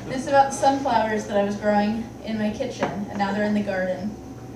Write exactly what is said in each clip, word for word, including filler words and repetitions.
This is about the sunflowers that I was growing in my kitchen, and now they're in the garden.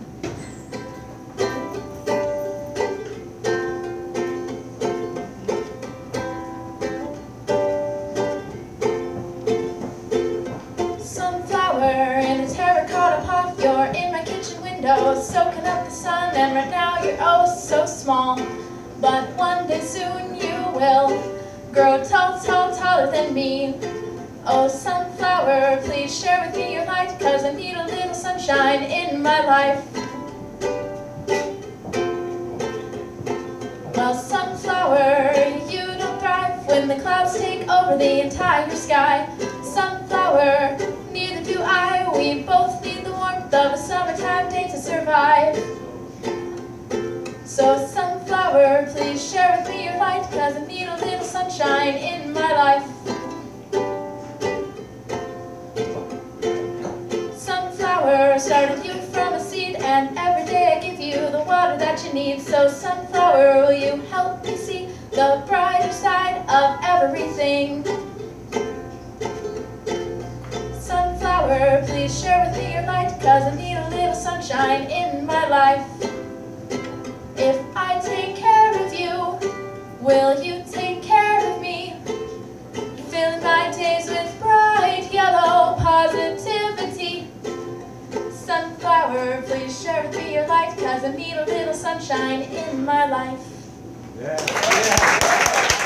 Sunflower in a terracotta pot, you're in my kitchen window, soaking up the sun, and right now you're oh so small. But one day soon you will grow tall, tall, taller than me. Oh, sunflower, please share with me your light, 'cause I need a little sunshine in my life. Well, sunflower, you don't thrive when the clouds take over the entire sky. Sunflower, neither do I. We both need the warmth of a summertime day to survive. So, sunflower, please share with me your light, 'cause I need a little sunshine in my life. Sunflower, started you from a seed, and every day I give you the water that you need. So, sunflower, will you help me see the brighter side of everything? Sunflower, please share with me your light, 'cause I need a little sunshine in my life. If I take care of you, will you take care of me? Filling my days with bright yellow positivity. Sunflower, please share with me your light, 'cause I need a little sunshine in my life. Yeah. Yeah.